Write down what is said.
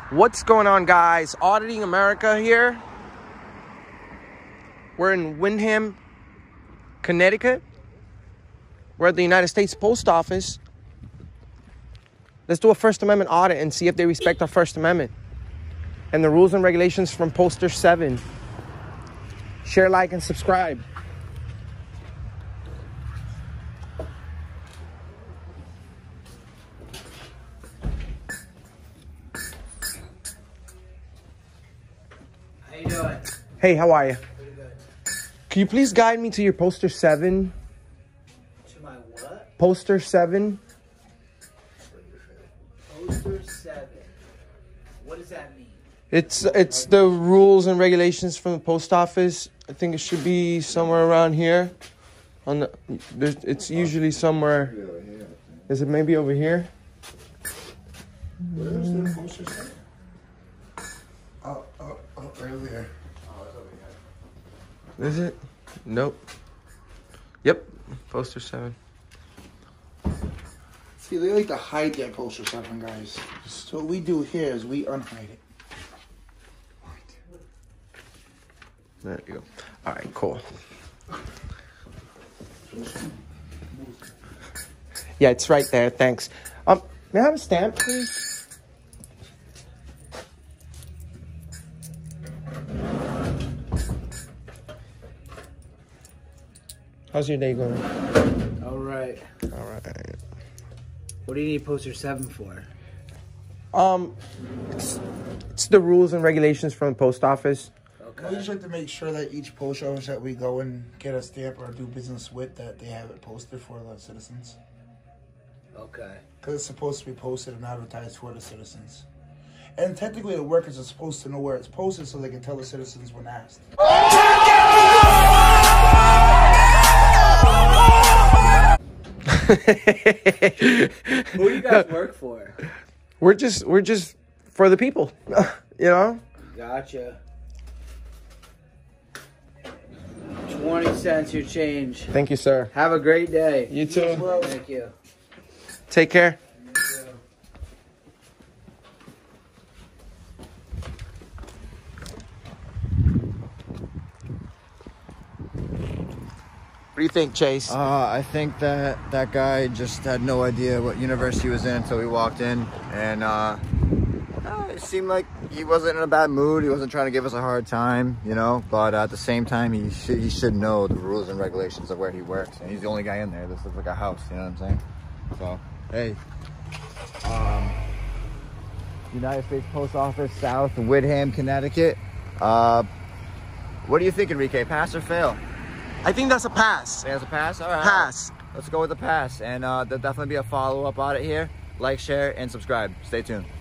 What's going on, guys? Auditing America here. We're in Windham, Connecticut. We're at the United States Post Office. Let's do a First Amendment audit and see if they respect our First Amendment and the rules and regulations from Poster 7. Share, like, and subscribe. How you doing? Hey, how are you? Pretty good. Can you please guide me to your Poster 7? To my what? Poster 7. Poster 7. What does that mean? It's the rules and regulations from the post office. I think it should be somewhere around here. It's usually somewhere. Is it maybe over here? Where is the poster set? Oh, right there. Oh, it's over here. Is it? Nope. Yep. Poster 7. See, they like to hide their poster 7, guys. So what we do here is we unhide it. There you go. All right, cool. Yeah, it's right there. Thanks. May I have a stamp, please? How's your day going? All right. All right. What do you need poster 7 for? It's the rules and regulations from the post office. We just like to make sure that each post office that we go and get a stamp or do business with, that they have it posted for the citizens. Okay. Because it's supposed to be posted and advertised for the citizens. And technically the workers are supposed to know where it's posted so they can tell the citizens when asked. Who do you guys work for? We're just for the people, you know? Gotcha. 20 cents your change. Thank you, sir. Have a great day. You too. Thank you. Take care. What do you think, Chase? I think that guy just had no idea what university he was in until we walked in, and it seemed like he wasn't in a bad mood. He wasn't trying to give us a hard time, you know. But at the same time, he should know the rules and regulations of where he works, and he's the only guy in there. This looks like a house, you know what I'm saying? So, hey, United States Post Office, South Windham, Connecticut. What do you think, Enrique? Pass or fail? I think that's a pass. There's a pass? All right. Pass. Let's go with the pass. And there'll definitely be a follow-up audit here. Like, share, and subscribe. Stay tuned.